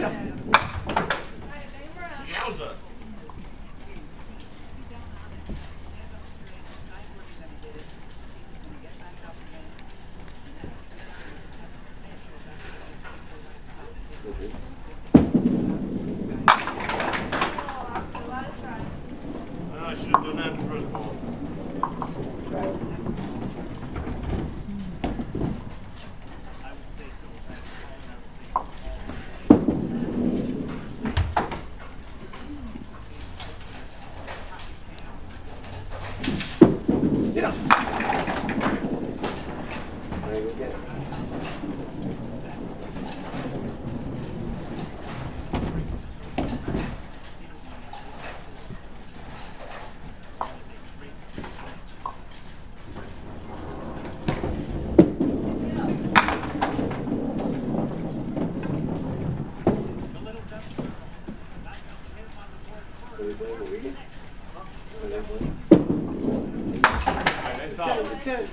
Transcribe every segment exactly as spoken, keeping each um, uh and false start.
Yowza. I should have done that in the first ball. Get up. There you go. ten.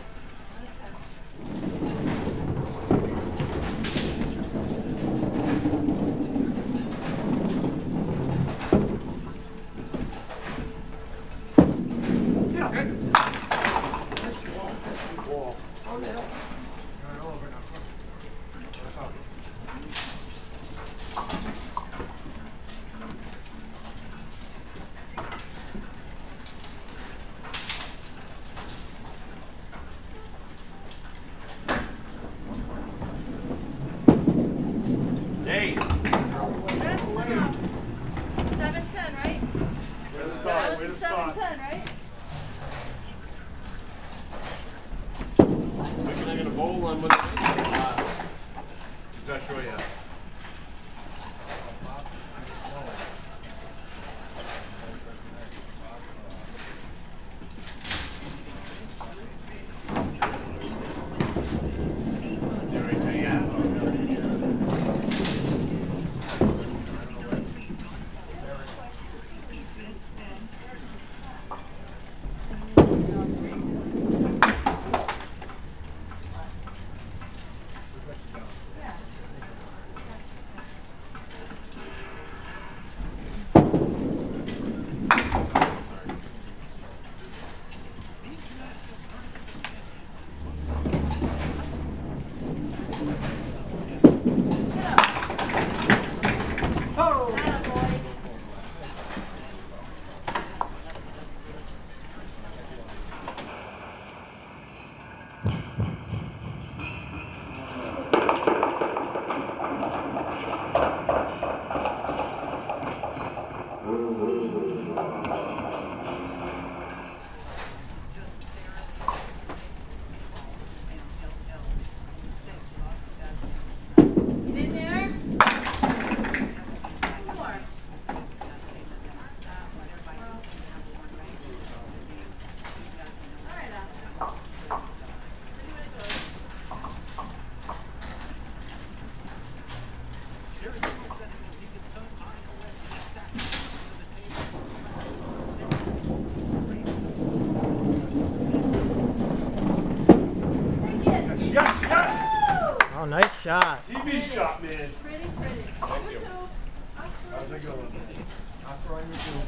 Oh, nice shot. T V shot, man. Pretty, pretty. Thank you. How's it going? I'll throw you too.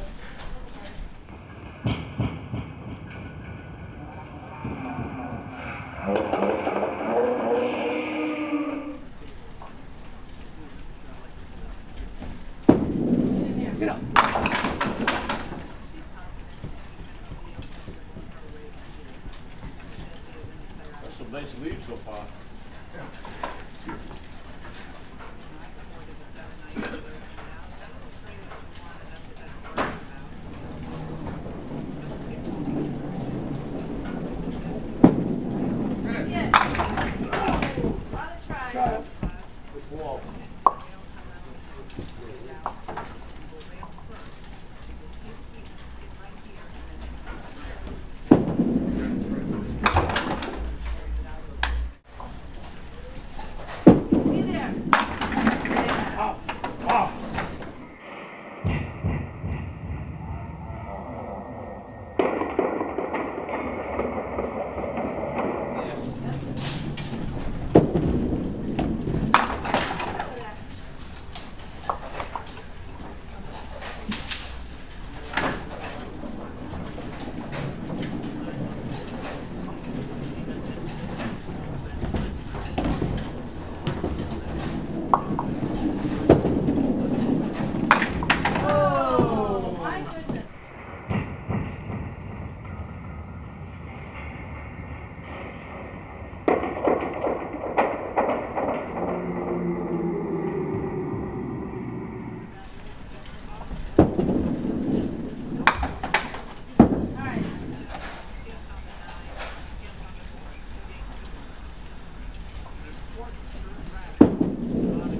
Get up. That's some nice leaves so far.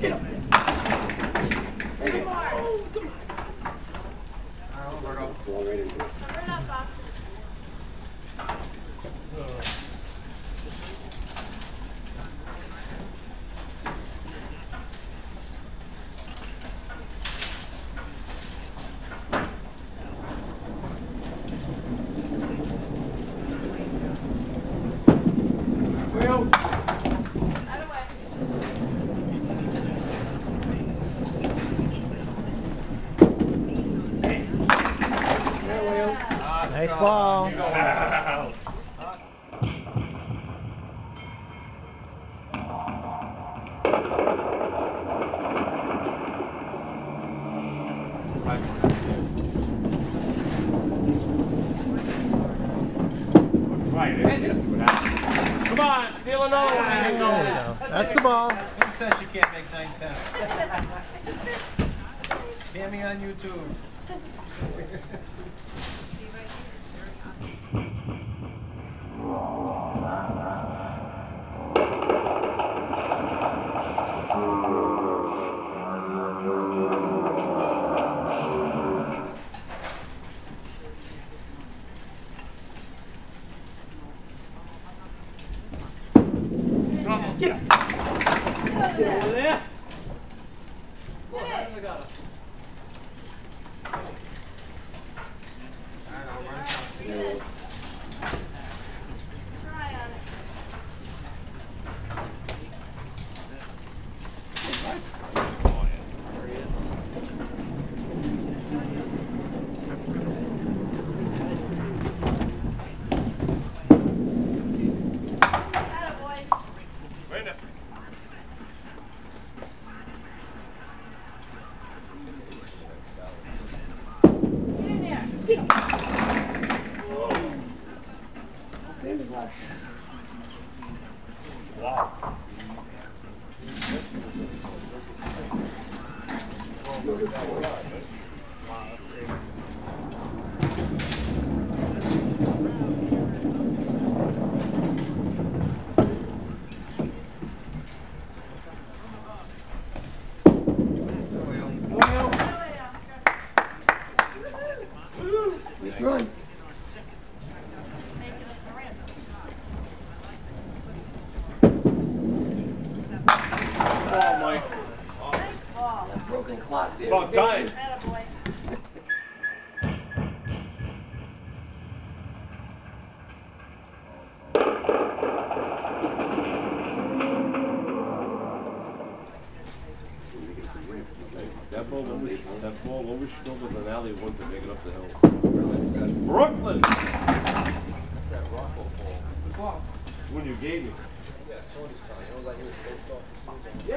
Get up. Hey, come on. Oh, come on. All right, Roberto. Fall right into it. Cover it up, Oscar. Will. Out of way. There, Will. Nice ball. Wow. Right, it is. Come on, steal another one. There you go. That's the ball. Who says you can't make nine ten? Hear me on YouTube. Get up. Get over there. Hit it. Try on it. Attaboy. Right now. Get in there. Get up. Same as last. Wow. No good for it. Out of way, Oscar. Nice run. Making us a ramp. Ball, Mike. Nice ball. That broken clock there. About time. Attaboy. That ball always, that ball always struggled an alley one to make it up the hill. That's that, Brooklyn! that's that Rocco ball. Good ball. When you gave me. Yeah, so this time. You know, like it was post office.